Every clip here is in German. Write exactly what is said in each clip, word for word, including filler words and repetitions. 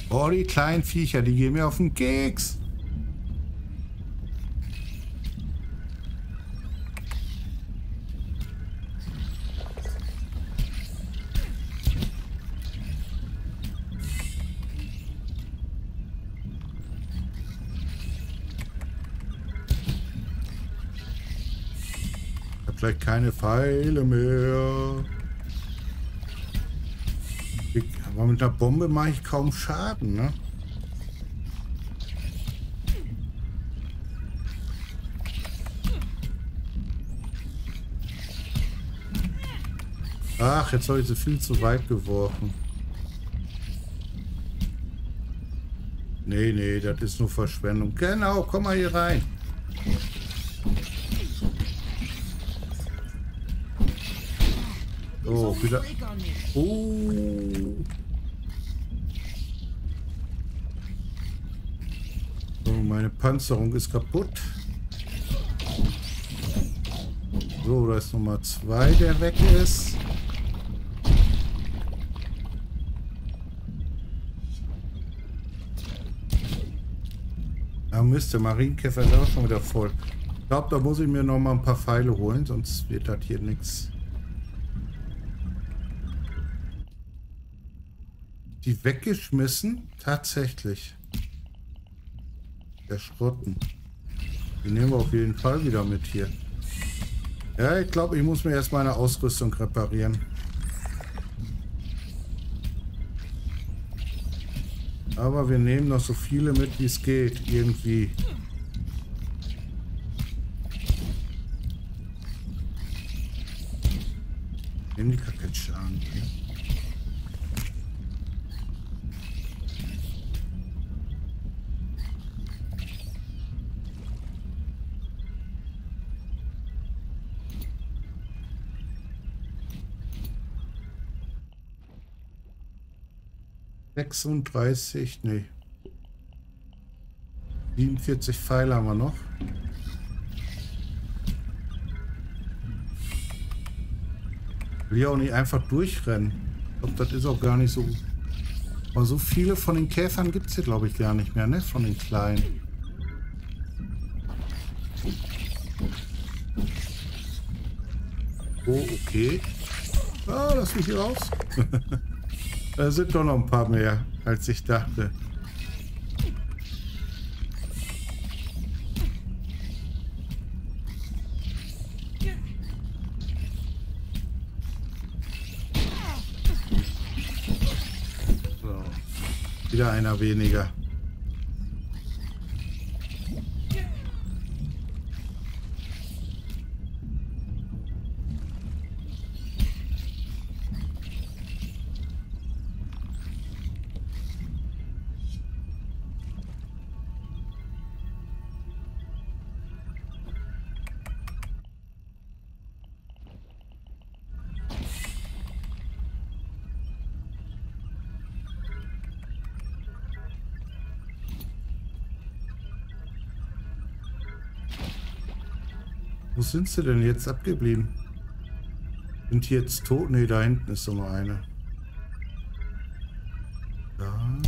Oh, die kleinen Viecher, die gehen mir auf den Keks. Ich habe gleich keine Pfeile mehr. Aber mit einer Bombe mache ich kaum Schaden, ne? Ach, jetzt habe ich sie viel zu weit geworfen. Nee, nee, das ist nur Verschwendung. Genau, komm mal hier rein. Oh, wieder. Oh. So, meine Panzerung ist kaputt. So, da ist Nummer zwei, der weg ist. Ah Mist, der Marienkäfer ist auch schon wieder voll. Ich glaube, da muss ich mir noch mal ein paar Pfeile holen, sonst wird das hier nichts. Die weggeschmissen? Tatsächlich. Der Schrotten. Die nehmen wir auf jeden Fall wieder mit hier. Ja, ich glaube, ich muss mir erst meine Ausrüstung reparieren. Aber wir nehmen noch so viele mit, wie es geht. Irgendwie. Nehmen die Kaketsche an. sechsunddreißig, nee. siebenundvierzig Pfeile haben wir noch. Will ja auch nicht einfach durchrennen. Ich glaube, das ist auch gar nicht so. Aber so viele von den Käfern gibt es hier, glaube ich, gar nicht mehr, ne? Von den kleinen. Oh, okay. Ah, lass mich hier raus. Da sind doch noch ein paar mehr, als ich dachte. So. Wieder einer weniger. Wo sind sie denn jetzt abgeblieben? Sind die jetzt tot? Ne, da hinten ist doch noch eine. Da.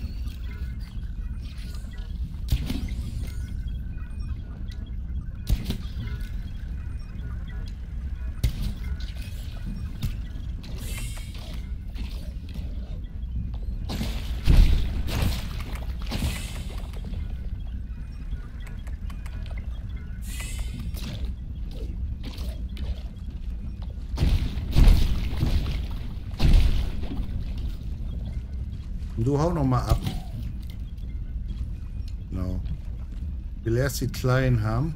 Du hau noch mal ab. Genau. Ich will erst die Kleinen haben.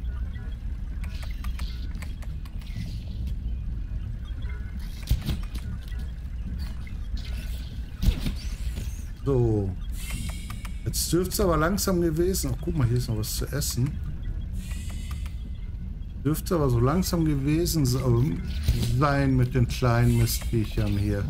So. Jetzt dürfte es aber langsam gewesen. Ach, guck mal, hier ist noch was zu essen. Dürfte aber so langsam gewesen sein mit den kleinen Mistviechern hier.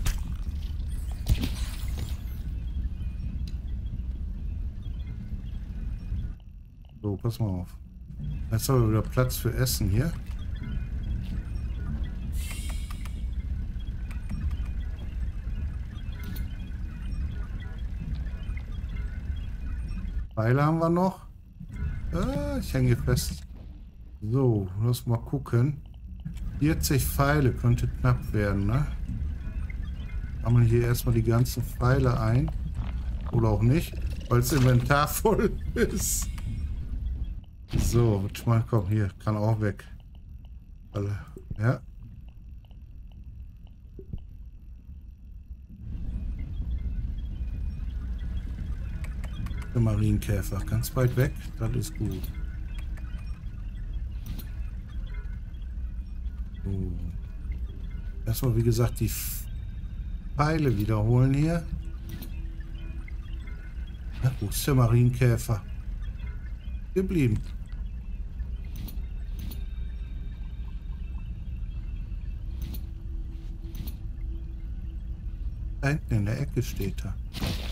So, pass mal auf. Jetzt haben wir wieder Platz für Essen hier. Pfeile haben wir noch. Ah, ich hänge fest. So, lass mal gucken. vierzig Pfeile könnte knapp werden, ne? Sammeln hier erstmal die ganzen Pfeile ein. Oder auch nicht, weil das Inventar voll ist. So, mal komm, hier, kann auch weg. Alle, ja. Der Marienkäfer, ganz weit weg, das ist gut. So. Erstmal, wie gesagt, die Pfeile wiederholen hier. Ja, wo ist der Marienkäfer? Geblieben. Da hinten in der Ecke steht er.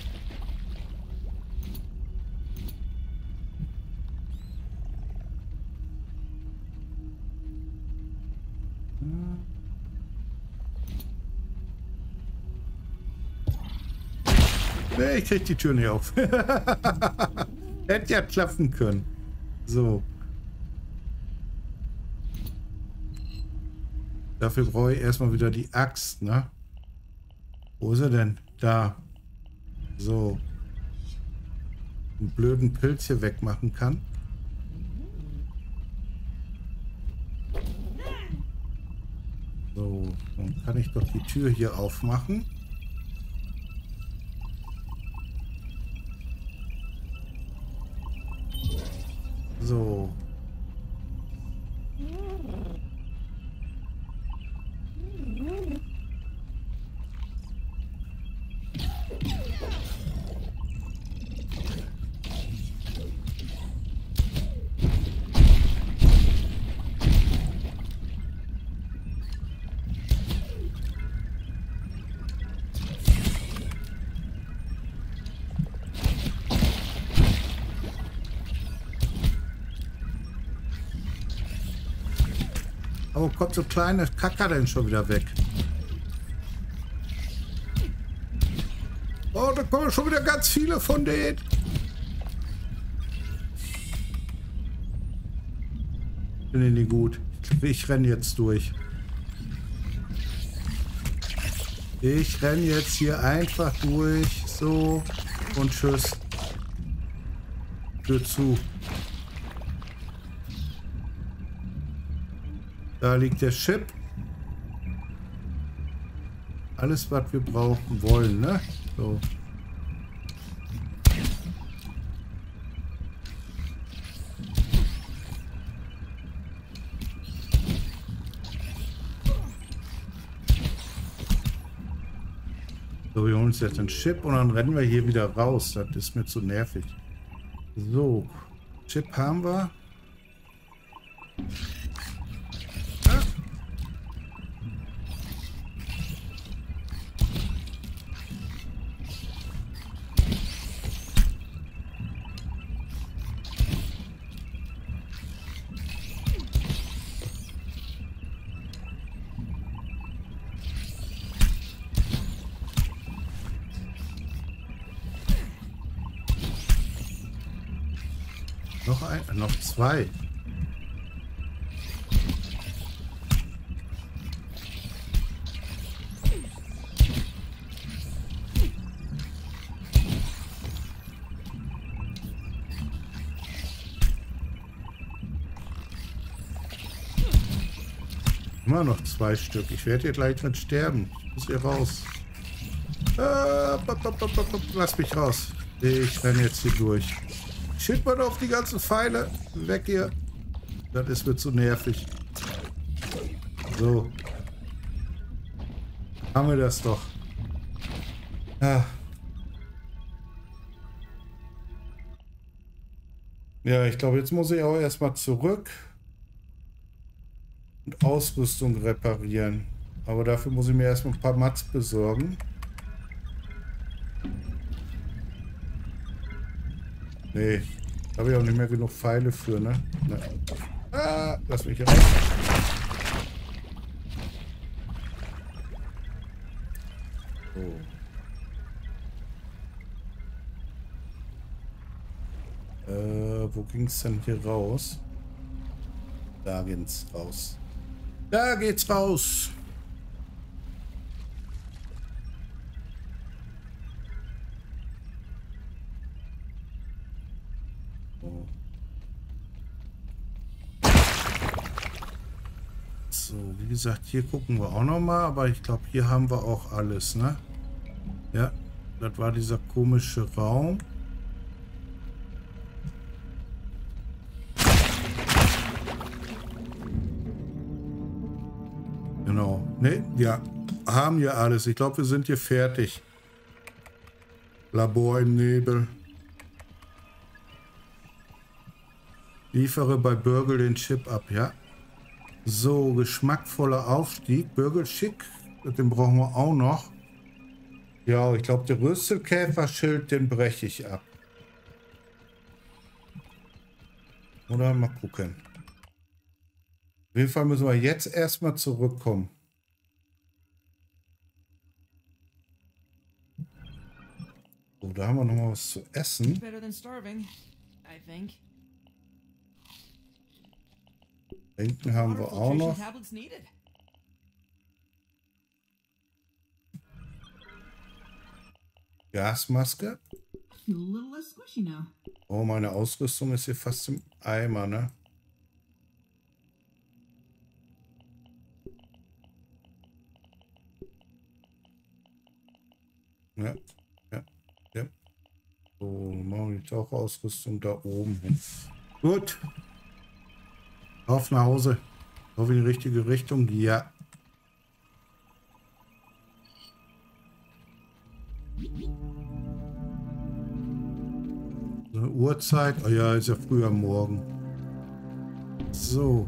Nee, ich krieg die Tür nicht auf. Hätte ja klappen können. So. Dafür brauche ich erstmal wieder die Axt, ne? Wo ist er denn? Da. So. Einen blöden Pilz hier wegmachen kann. So, dann kann ich doch die Tür hier aufmachen. So. Oh, kommt so kleine Kacker denn schon wieder weg. Oh, da kommen schon wieder ganz viele von denen. Finde ich nicht gut. Ich renne jetzt durch. Ich renne jetzt hier einfach durch. So. Und tschüss. Tür zu. Da liegt der Chip. Alles, was wir brauchen wollen, ne? So. So, wir holen uns jetzt den Chip und dann rennen wir hier wieder raus. Das ist mir zu nervig. So. Chip haben wir. Noch ein, noch zwei. Immer noch zwei Stück. Ich werde hier gleich mit sterben. Ich muss hier raus. Äh, bop, bop, bop, bop, lass mich raus. Ich renne jetzt hier durch. Schild mal auf die ganzen Pfeile. Weg hier. Das ist mir zu nervig. So. Haben wir das doch. Ja. Ja, ich glaube, jetzt muss ich auch erstmal zurück und Ausrüstung reparieren. Aber dafür muss ich mir erstmal ein paar Mats besorgen. Nee, da habe ich auch nicht mehr genug Pfeile für, ne? Ne. Ah, lass mich raus. So. Äh, wo ging es denn hier raus? Da geht's raus. Da geht's raus. So. So, wie gesagt, hier gucken wir auch noch mal, aber ich glaube, hier haben wir auch alles, ne? Ja, das war dieser komische Raum. Genau. Ne, ja, haben hier alles. Ich glaube, wir sind hier fertig. Labor im Nebel. Liefere bei Burgle den Chip ab, ja. So, geschmackvoller Aufstieg. Burgle schick. Den brauchen wir auch noch. Ja, ich glaube, der Rüsselkäferschild, den breche ich ab. Oder mal gucken. Auf jeden Fall müssen wir jetzt erstmal zurückkommen. So, da haben wir noch mal was zu essen. Trinken haben wir auch noch. Gasmaske. Oh, meine Ausrüstung ist hier fast im Eimer, ne? Ja, ja, ja. So, machen wir die Tauchausrüstung da oben hin. Gut. Auf nach Hause. Auf in die richtige Richtung. Ja. Eine Uhrzeit. Oh ja, ist ja früh am Morgen. So.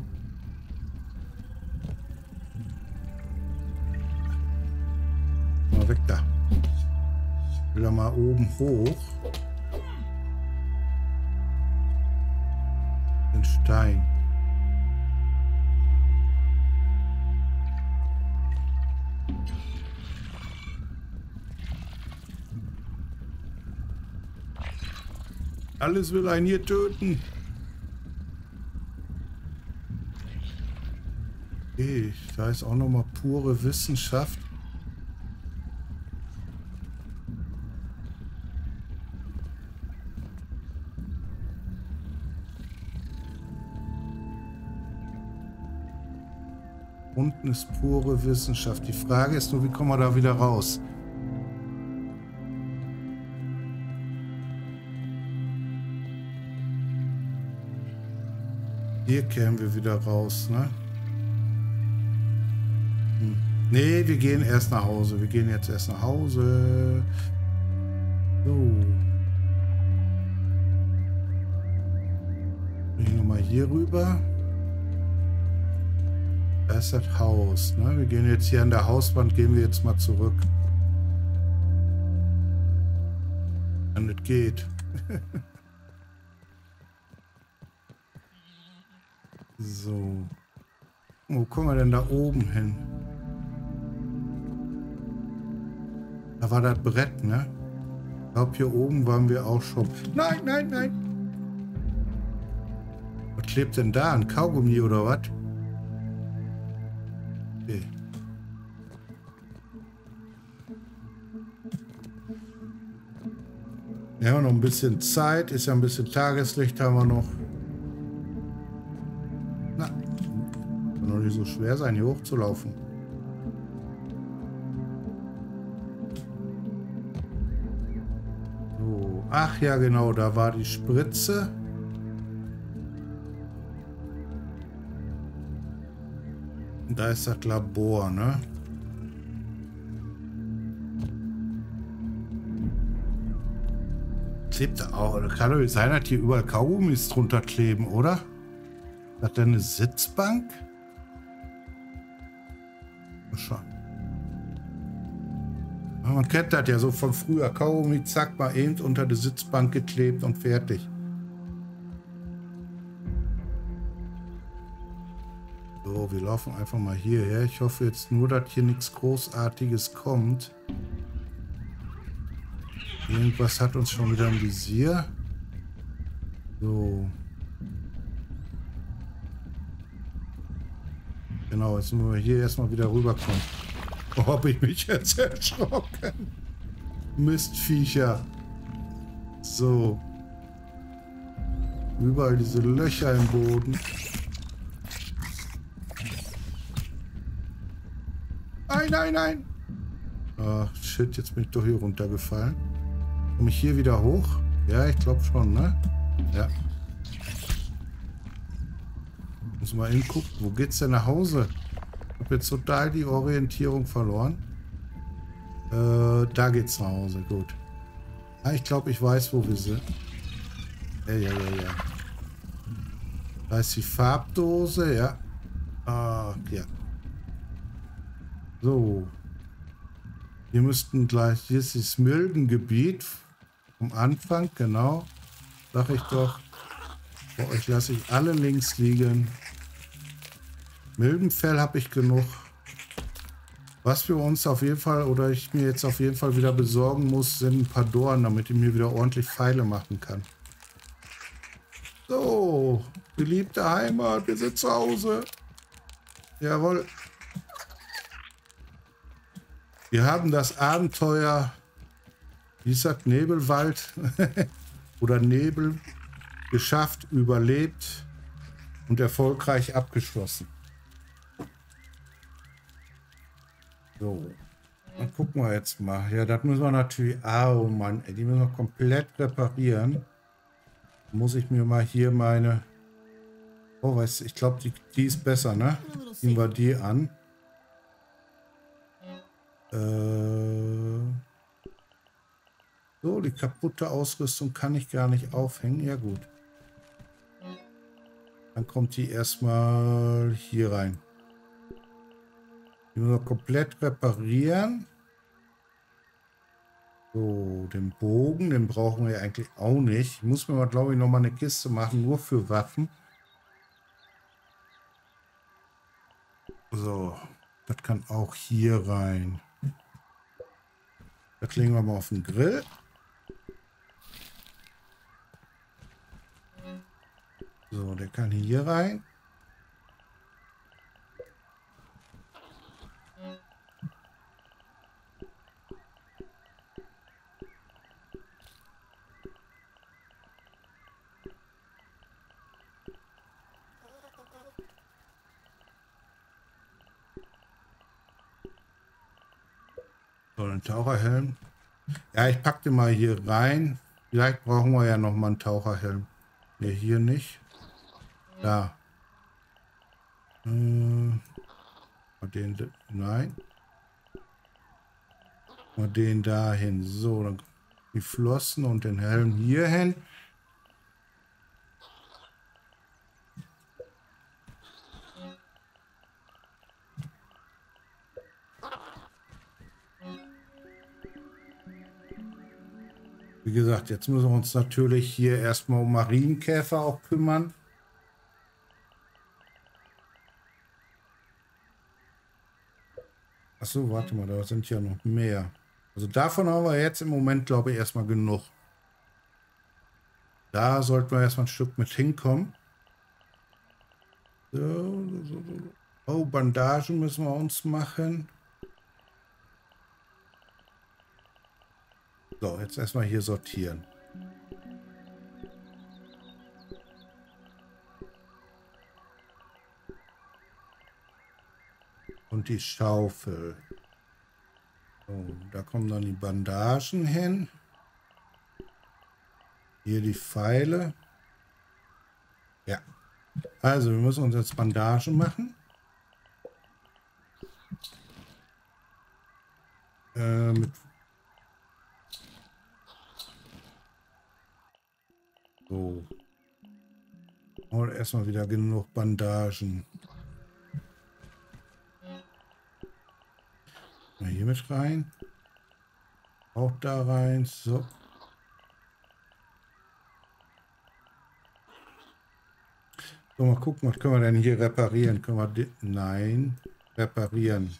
Mal weg da. Ich will da mal oben hoch. Den Stein. Alles will einen hier töten. Okay, da ist auch noch mal pure Wissenschaft. Unten ist pure Wissenschaft. Die Frage ist nur, wie kommen wir da wieder raus? Hier kämen wir wieder raus, ne? Hm. Nee, wir gehen erst nach Hause. Wir gehen jetzt erst nach Hause. So. Gehen wir mal hier rüber. Da ist das Haus, ne? Wir gehen jetzt hier an der Hauswand, gehen wir jetzt mal zurück. Wenn es geht. So. Wo kommen wir denn da oben hin? Da war das Brett, ne? Ich glaube, hier oben waren wir auch schon. Nein, nein, nein! Was klebt denn da? Ein Kaugummi oder was? Okay. Wir haben noch ein bisschen Zeit. Ist ja ein bisschen Tageslicht haben wir noch. Na, kann doch nicht so schwer sein, hier hochzulaufen. So. Ach ja, genau, da war die Spritze. Und da ist das Labor, ne? Klebt da auch. Das kann doch nicht sein, dass hier überall Kaugummis drunter kleben, oder? Hat der eine Sitzbank? Schon. Man kennt das ja so von früher. Kaugummi, zack, mal eben unter die Sitzbank geklebt und fertig. So, wir laufen einfach mal hierher. Ich hoffe jetzt nur, dass hier nichts Großartiges kommt. Irgendwas hat uns schon wieder im Visier. So. Genau, jetzt müssen wir hier erstmal wieder rüberkommen. Oh, habe ich mich jetzt erschrocken. Mistviecher. So. Überall diese Löcher im Boden. Nein, nein, nein. Ach, shit, jetzt bin ich doch hier runtergefallen. Komme ich hier wieder hoch? Ja, ich glaube schon, ne? Ja. Muss mal hingucken. Wo geht's denn nach Hause? Ich habe jetzt total die Orientierung verloren. Äh, da geht's nach Hause. Gut. Ah, ich glaube, ich weiß, wo wir sind. Ja, ja, ja, ja. Da ist die Farbdose, ja. Ah, ja. So. Wir müssten gleich, hier ist das Milbengebiet vom Anfang, genau. Sag ich doch. Bei euch lasse ich alle links liegen. Milbenfell habe ich genug. Was wir uns auf jeden Fall, oder ich mir jetzt auf jeden Fall wieder besorgen muss, sind ein paar Dornen, damit ich mir wieder ordentlich Pfeile machen kann. So, geliebte Heimat, wir sind zu Hause. Jawohl. Wir haben das Abenteuer, wie gesagt, Nebelwald oder Nebel geschafft, überlebt und erfolgreich abgeschlossen. So, dann gucken wir jetzt mal. Ja, das müssen wir natürlich... Oh Mann, ey, die müssen wir komplett reparieren. Muss ich mir mal hier meine... Oh, weißt du, ich glaube, die, die ist besser, ne? Nehmen wir die an. Äh... So, die kaputte Ausrüstung kann ich gar nicht aufhängen. Ja, gut. Dann kommt die erstmal hier rein. Die müssen wir komplett reparieren. So, den Bogen, den brauchen wir eigentlich auch nicht. Ich muss mir mal, glaube ich, noch mal eine Kiste machen, nur für Waffen. So, das kann auch hier rein. Das legen wir mal auf den Grill. So, der kann hier rein. So, ein Taucherhelm. Ja, ich packe den mal hier rein. Vielleicht brauchen wir ja noch mal einen Taucherhelm. Ne, hier nicht. Da. Äh, den, nein. Mal den dahin. So, dann die Flossen und den Helm hier hin. Wie gesagt, jetzt müssen wir uns natürlich hier erstmal um Marienkäfer auch kümmern. Achso, warte mal, da sind ja noch mehr. Also davon haben wir jetzt im Moment, glaube ich, erstmal genug. Da sollten wir erstmal ein Stück mit hinkommen. So, so, so. Oh, Bandagen müssen wir uns machen. So, jetzt erstmal hier sortieren. Und die Schaufel. So, da kommen dann die Bandagen hin. Hier die Pfeile. Ja. Also, wir müssen uns jetzt Bandagen machen. Äh, mit so. Und erstmal wieder genug Bandagen. Mal hier mit rein. Auch da rein. So. So, mal gucken, was können wir denn hier reparieren? Können wir den? Nein. Reparieren.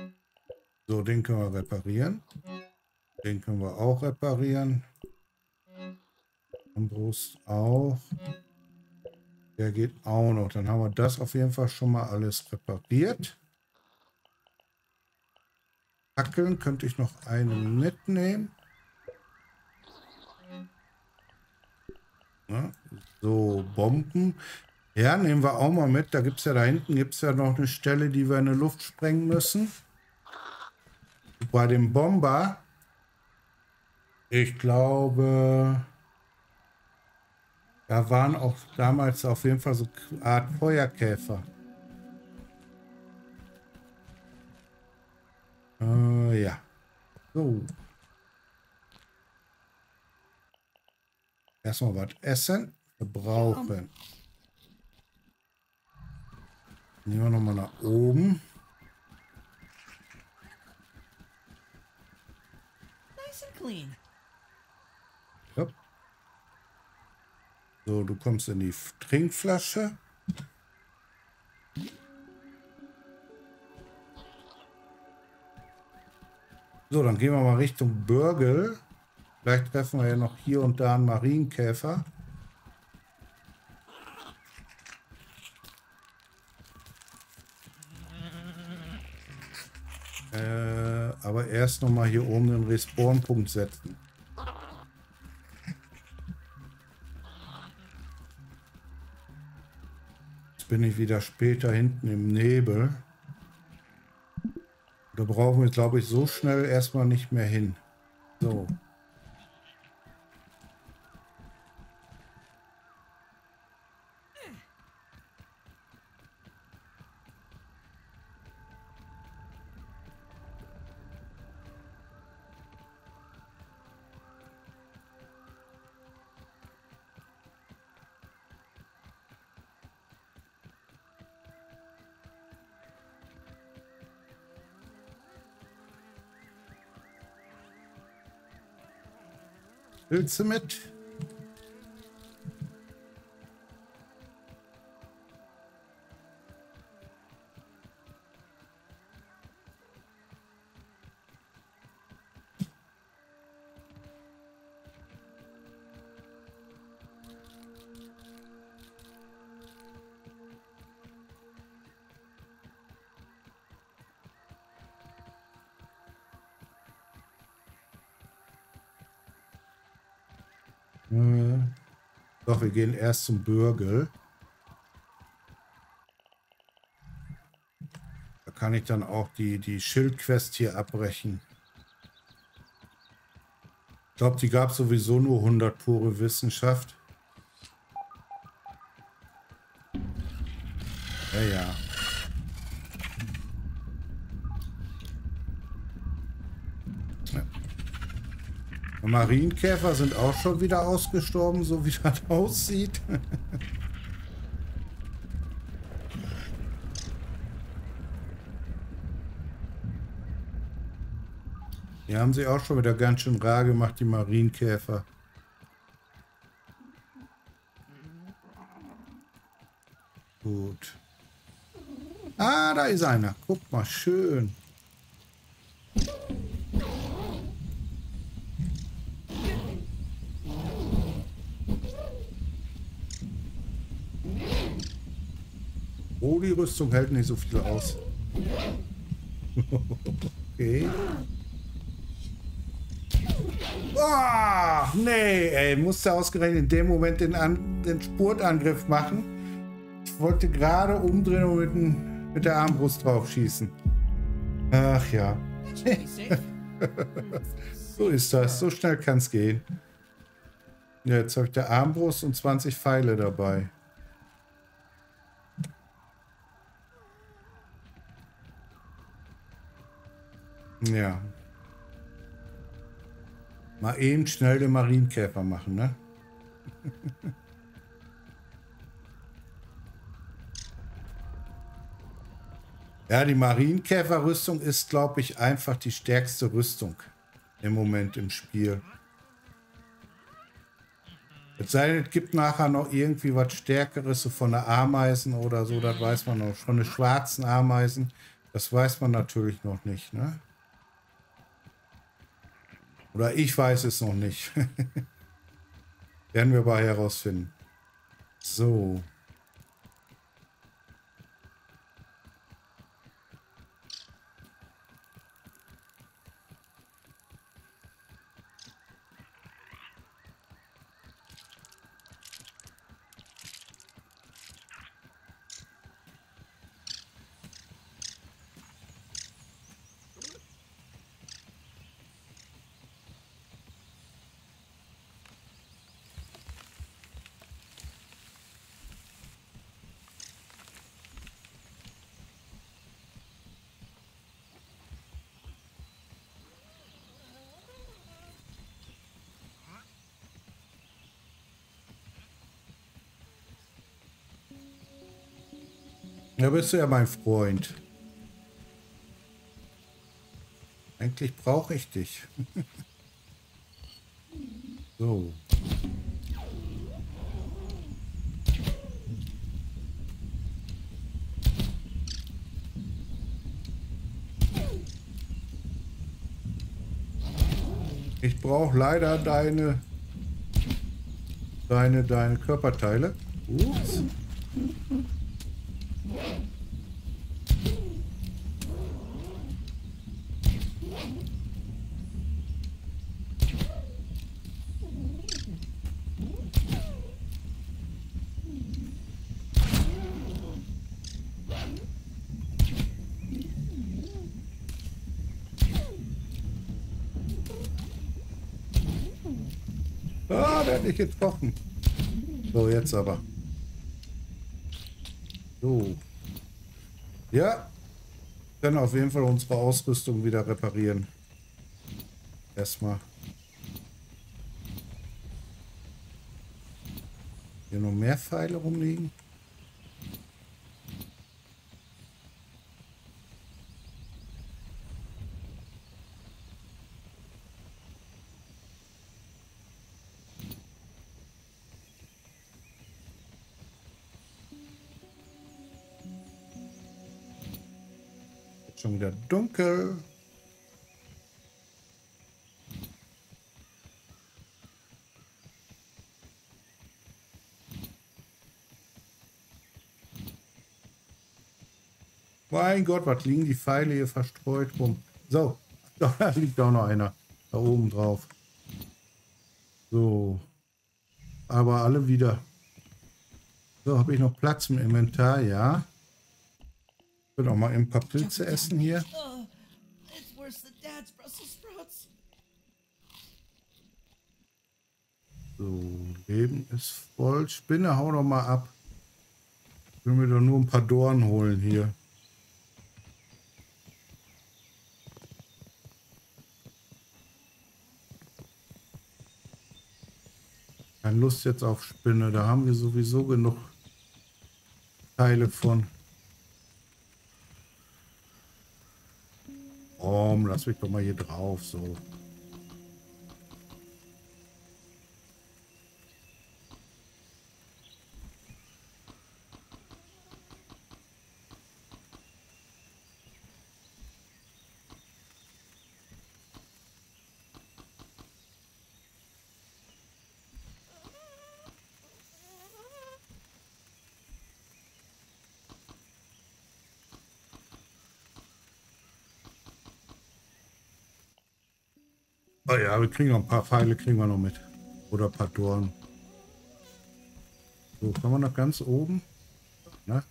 So, den können wir reparieren. Den können wir auch reparieren. Armbrust auch. Der geht auch noch. Dann haben wir das auf jeden Fall schon mal alles repariert. Fackeln könnte ich noch einen mitnehmen. Ja, so, Bomben. Ja, nehmen wir auch mal mit. Da gibt es ja da hinten gibt es ja noch eine Stelle, die wir in die Luft sprengen müssen. Bei dem Bomber, ich glaube, da waren auch damals auf jeden Fall so eine Art Feuerkäfer. Äh, ja. So. Erstmal was essen. Verbrauchen. Nehmen wir nochmal nach oben. Ja. So, du kommst in die Trinkflasche. So, dann gehen wir mal Richtung Bürgel. Vielleicht treffen wir ja noch hier und da einen Marienkäfer. Äh, aber erst noch mal hier oben den Respawn-Punkt setzen. Jetzt bin ich wieder später hinten im Nebel. Da brauchen wir, glaube ich, so schnell erstmal nicht mehr hin. So. Willst du mit? Doch, wir gehen erst zum Bürgel. Da kann ich dann auch die, die Schildquest hier abbrechen. Ich glaube, die gab sowieso nur hundert pure Wissenschaft. Ja, ja. Marienkäfer sind auch schon wieder ausgestorben, so wie das aussieht. Die haben sie auch schon wieder ganz schön rar gemacht, die Marienkäfer. Gut. Ah, da ist einer. Guck mal, schön. Oh, die Rüstung hält nicht so viel aus. Okay. Oh, nee, ey. Musste ausgerechnet in dem Moment den, An den Spurtangriff machen. Ich wollte gerade umdrehen und mit, den, mit der Armbrust drauf schießen. Ach ja. So ist das. So schnell kann es gehen. Ja, jetzt habe ich der Armbrust und zwanzig Pfeile dabei. Ja. Mal eben schnell den Marienkäfer machen, ne? Ja, die Marienkäferrüstung ist, glaube ich, einfach die stärkste Rüstung im Moment im Spiel. Es sei denn, es gibt nachher noch irgendwie was Stärkeres, so von der Ameisen oder so, das weiß man noch. Von den schwarzen Ameisen, das weiß man natürlich noch nicht, ne? Oder ich weiß es noch nicht. Werden wir aber herausfinden. So. Da bist du ja mein Freund. Eigentlich brauche ich dich. So. Ich brauche leider deine, deine, deine Körperteile. Ups. Ah, der hat nicht getroffen. So, jetzt aber. So. Ja. Können auf jeden Fall unsere Ausrüstung wieder reparieren. Erstmal. Hier noch mehr Pfeile rumliegen. Schon wieder dunkel. Mein Gott, was liegen die Pfeile hier verstreut rum? So, da liegt auch noch einer. Da oben drauf. So. Aber alle wieder. So, habe ich noch Platz im Inventar? Ja. Ich will auch mal ein paar Pilze essen hier. So, Leben ist voll. Spinne, hau doch mal ab. Ich will mir doch nur ein paar Dornen holen hier. Keine Lust jetzt auf Spinne. Da haben wir sowieso genug Teile von. Oh, lass mich doch mal hier drauf. So. Oh ja, wir kriegen noch ein paar Pfeile, kriegen wir noch mit. Oder ein paar Dornen. So, kommen wir nach ganz oben. Na?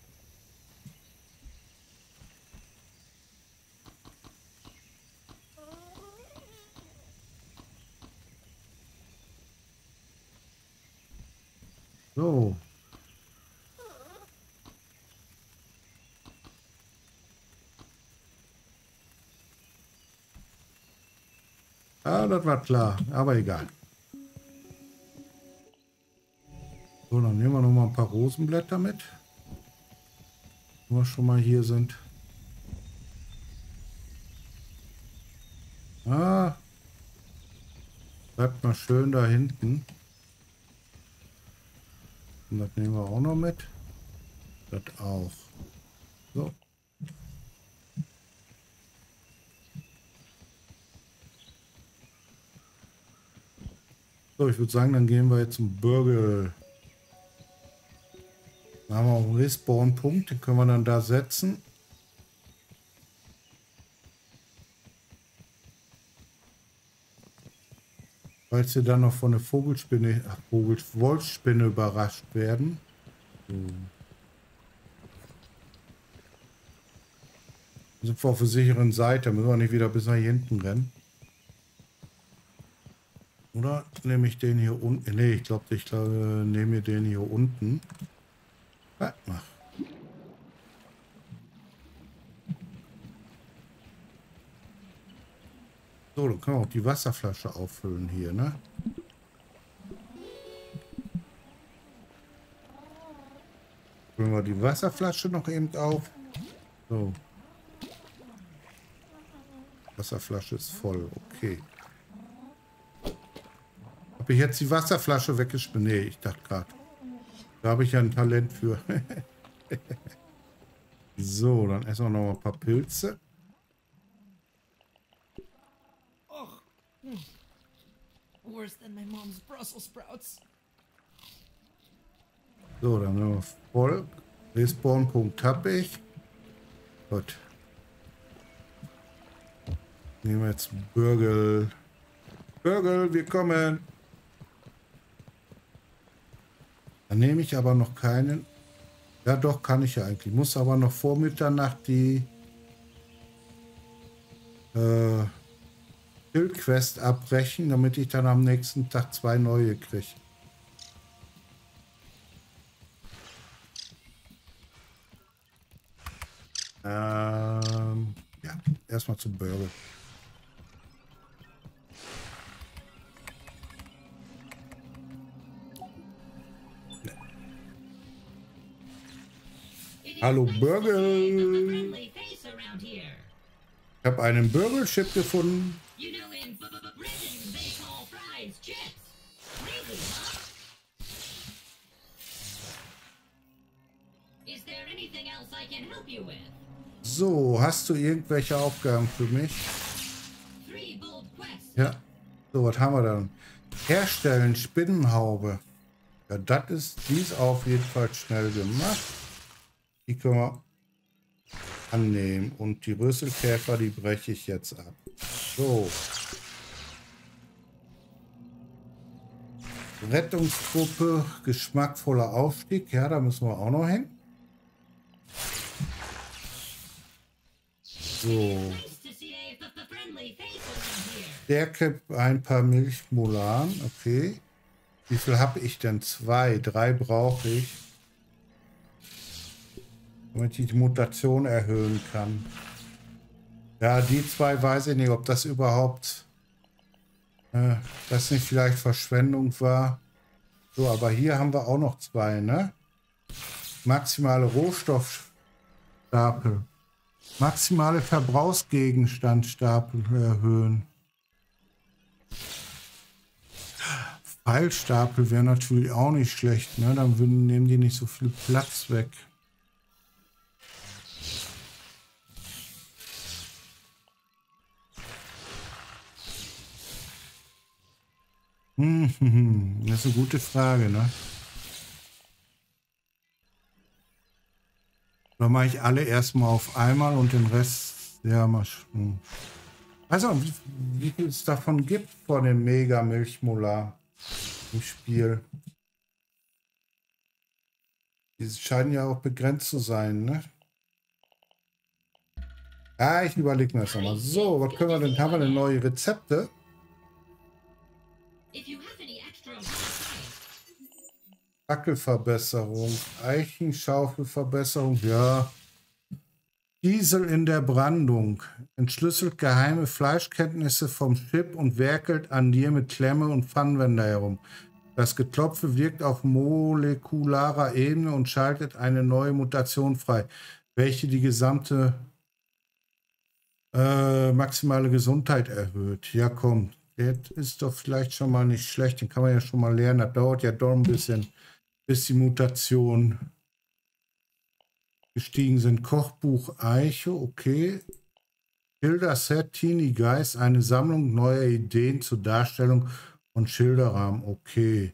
So. Ah, das war klar, aber egal. So, dann nehmen wir noch mal ein paar Rosenblätter mit. Wenn wir schon mal hier sind. Ah. Bleibt mal schön da hinten. Und das nehmen wir auch noch mit. Das auch. So. So, ich würde sagen, dann gehen wir jetzt zum Burger. Da haben wir auch einen Respawn-Punkt, den können wir dann da setzen. Falls wir dann noch von der Vogelspinne, ach, Vogel, Wolfsspinne überrascht werden. So. Sind wir auf der sicheren Seite, müssen wir nicht wieder bis nach hier hinten rennen. Oder nehme ich den hier unten? Ne, ich glaube, ich glaub, nehme mir den hier unten. Ja, mach. So, dann können wir auch die Wasserflasche auffüllen hier, ne? Füllen wir die Wasserflasche noch eben auf. So. Wasserflasche ist voll, okay. Habe ich jetzt die Wasserflasche weggeschmissen? Nee, ich dachte gerade. Da habe ich ja ein Talent für. So, dann essen wir noch mal ein paar Pilze. Worse than my mom's Brussels sprouts. So, dann haben wir voll. Respawn-Punkt habe ich. Gut. Nehmen wir jetzt Burgel. Burgel, wir kommen. Dann nehme ich aber noch keinen. Ja doch, kann ich ja eigentlich. Muss aber noch vor Mitternacht die äh, Kill-Quest abbrechen, damit ich dann am nächsten Tag zwei neue kriege. Ähm, ja, erstmal zum Burger. Hallo Burger. Ich habe einen Burger-Chip gefunden. So, hast du irgendwelche Aufgaben für mich? Ja. So, was haben wir dann? Herstellen, Spinnenhaube. Ja, das ist dies auf jeden Fall schnell gemacht. Die können wir annehmen. Und die Rüsselkäfer, die breche ich jetzt ab. So. Rettungsgruppe, geschmackvoller Aufstieg. Ja, da müssen wir auch noch hin. So. Stärke ein paar Milchmolaren. Okay. Wie viel habe ich denn? Zwei. Drei brauche ich. Damit ich die Mutation erhöhen kann. Ja, die zwei weiß ich nicht, ob das überhaupt äh, das nicht vielleicht Verschwendung war. So, aber hier haben wir auch noch zwei, ne? Maximale Rohstoffstapel. Maximale Verbrauchsgegenstandstapel erhöhen. Pfeilstapel wäre natürlich auch nicht schlecht, ne? Dann würden, nehmen die nicht so viel Platz weg. Hm, das ist eine gute Frage, ne? Oder mache ich alle erstmal auf einmal und den Rest, ja, mal. Hm. Also, wie, wie viel es davon gibt von dem Mega Milchmolar im Spiel. Die scheinen ja auch begrenzt zu sein, ne? Ja, ich überlege mir das nochmal. So, was können wir denn? Haben wir denn neue Rezepte? Fackelverbesserung, Eichenschaufelverbesserung, ja. Diesel in der Brandung. Entschlüsselt geheime Fleischkenntnisse vom Chip und werkelt an dir mit Klemme und Pfannenwender herum. Das Geklopfe wirkt auf molekularer Ebene und schaltet eine neue Mutation frei, welche die gesamte äh, maximale Gesundheit erhöht. Ja, komm, das ist doch vielleicht schon mal nicht schlecht. Den kann man ja schon mal lernen. Das dauert ja doch ein bisschen, bis die Mutation gestiegen sind. Kochbuch Eiche, okay. Hilda Set, Teenie Geist, eine Sammlung neuer Ideen zur Darstellung Und Schilderrahmen, okay.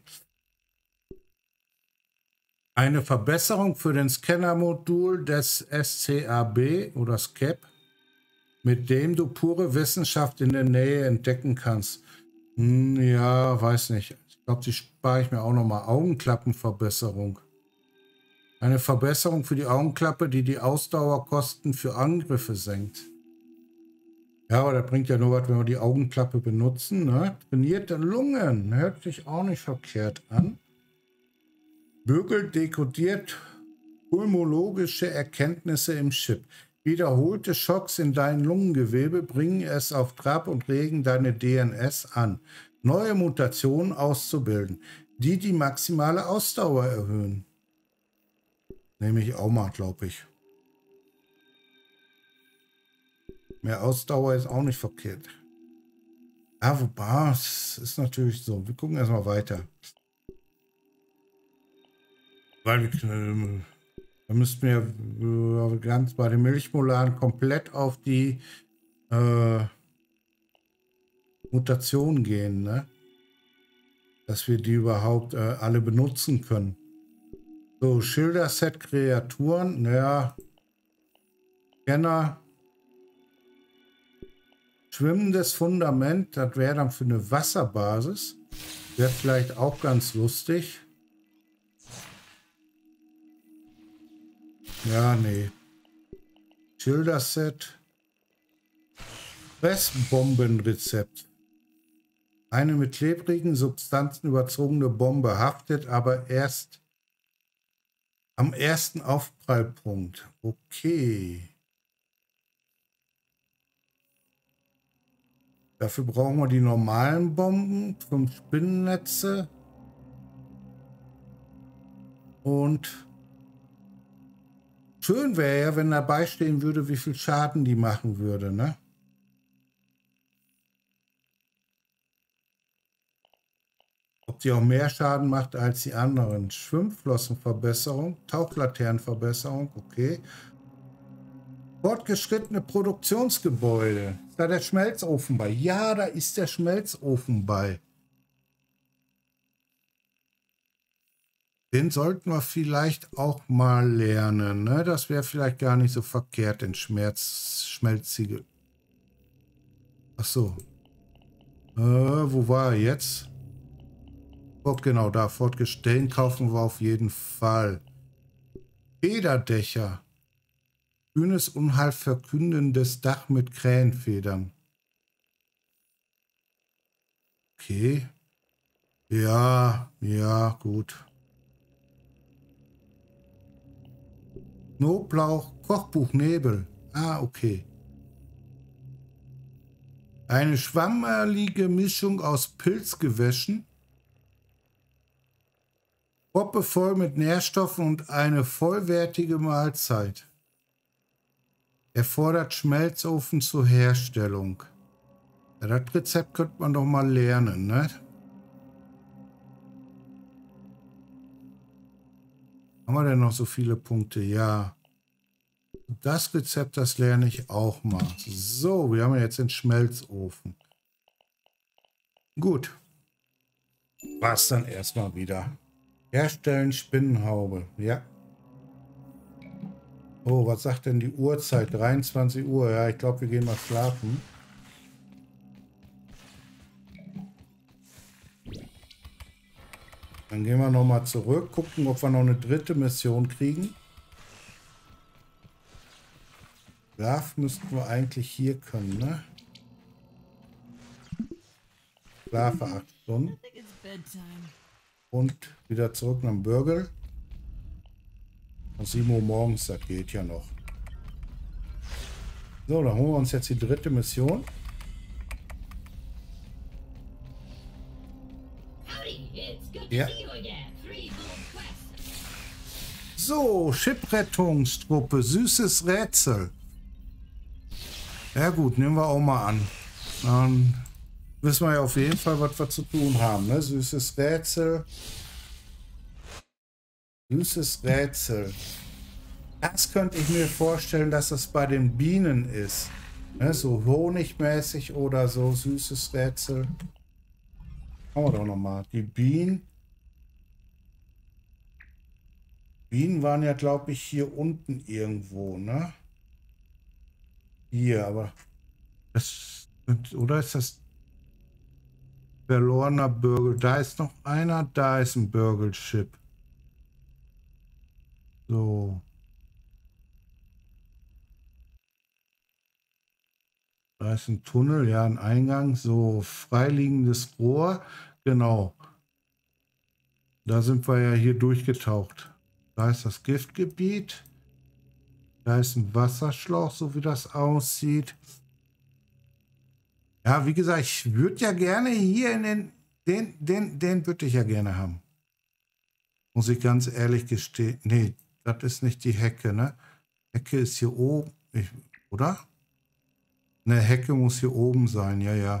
Eine Verbesserung für den Scannermodul des S C A B oder S C A B, mit dem du pure Wissenschaft in der Nähe entdecken kannst. Hm, ja, weiß nicht. Ich glaube, die spare ich mir auch nochmal. Augenklappenverbesserung. Eine Verbesserung für die Augenklappe, die die Ausdauerkosten für Angriffe senkt. Ja, aber das bringt ja nur was, wenn wir die Augenklappe benutzen. Ne? Trainierte Lungen. Hört sich auch nicht verkehrt an. Bügel dekodiert pulmologische Erkenntnisse im Chip. Wiederholte Schocks in dein Lungengewebe bringen es auf Trab und regen deine D N S an, neue Mutationen auszubilden, die die maximale Ausdauer erhöhen. Nehme ich auch mal, glaube ich. Mehr Ausdauer ist auch nicht verkehrt. Ja, wobei, es ist natürlich so. Wir gucken erstmal weiter. Weil wir, da müssten wir äh, ganz bei den Milchmolaren komplett auf die äh, Mutation gehen, ne? Dass wir die überhaupt äh, alle benutzen können. So, Schilderset, Kreaturen, naja, Scanner, schwimmendes Fundament, das wäre dann für eine Wasserbasis. Wäre vielleicht auch ganz lustig. Ja, nee. Schilderset. Fressbombenrezept. Eine mit klebrigen Substanzen überzogene Bombe haftet aber erst am ersten Aufprallpunkt. Okay. Dafür brauchen wir die normalen Bomben, fünf Spinnennetze. Und schön wäre ja, wenn dabei stehen würde, wie viel Schaden die machen würde, ne? Ob die auch mehr Schaden macht als die anderen. Schwimmflossenverbesserung, Tauchlaternenverbesserung, okay. Fortgeschrittene Produktionsgebäude. Ist da der Schmelzofen bei? Ja, da ist der Schmelzofen bei. Den sollten wir vielleicht auch mal lernen, ne? Das wäre vielleicht gar nicht so verkehrt, den Schmerz, schmelzige. Ach so. Äh, wo war er jetzt? Oh, genau, da fortgestellt kaufen wir auf jeden Fall. Federdächer. Grünes, unheilverkündendes Dach mit Krähenfedern. Okay. Ja, ja, gut. Knoblauch, Kochbuch, Nebel. Ah, okay. Eine schwammerlige Mischung aus Pilzgewäschen. Proppevoll mit Nährstoffen und eine vollwertige Mahlzeit. Erfordert Schmelzofen zur Herstellung. Ja, das Rezept könnte man doch mal lernen, ne? Haben wir denn noch so viele Punkte? Ja. Das Rezept, das lerne ich auch mal. So, wir haben jetzt den Schmelzofen. Gut. War's dann erstmal wieder. Herstellen Spinnenhaube. Ja. Oh, was sagt denn die Uhrzeit? dreiundzwanzig Uhr. Ja, ich glaube, wir gehen mal schlafen. Dann gehen wir nochmal zurück, gucken, ob wir noch eine dritte Mission kriegen. Schlaf müssten wir eigentlich hier können, ne? Schlafe acht Stunden. Und wieder zurück nach Bürgel. Um sieben Uhr morgens, das geht ja noch. So, dann holen wir uns jetzt die dritte Mission. Ja. So, Schiffrettungstruppe, süßes Rätsel. Ja gut, nehmen wir auch mal an. Dann wissen wir ja auf jeden Fall, was wir zu tun haben. Ne? Süßes Rätsel. Süßes Rätsel. Das könnte ich mir vorstellen, dass es bei den Bienen ist. Ne? So honigmäßig oder so, süßes Rätsel. Schauen wir doch nochmal. Die Bienen. Bienen waren ja, glaube ich, hier unten irgendwo, ne? Hier, aber das, oder ist das verlorener Burgle? Da ist noch einer, da ist ein Burgle-Chip. So. Da ist ein Tunnel, ja, ein Eingang, so freiliegendes Rohr. Genau. Da sind wir ja hier durchgetaucht. Da ist das Giftgebiet. Da ist ein Wasserschlauch, so wie das aussieht. Ja, wie gesagt, ich würde ja gerne hier in den, den, den, den würde ich ja gerne haben. Muss ich ganz ehrlich gestehen. Nee, das ist nicht die Hecke, ne? Hecke ist hier oben, ich, oder? Ne, Hecke muss hier oben sein, ja, ja.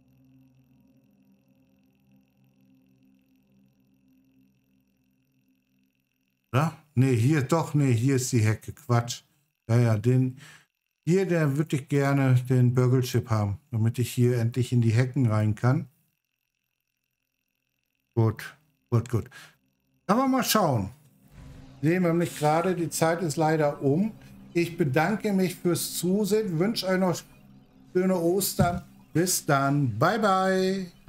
Oder? Ne, hier, doch, ne, hier ist die Hecke, Quatsch. Ja, ja, den, hier, der würde ich gerne den Burgle-Chip haben, damit ich hier endlich in die Hecken rein kann. Gut, gut, gut. Aber mal schauen. Sehen wir nämlich gerade, die Zeit ist leider um. Ich bedanke mich fürs Zusehen, wünsche euch noch schöne Ostern. Bis dann. Bye, bye.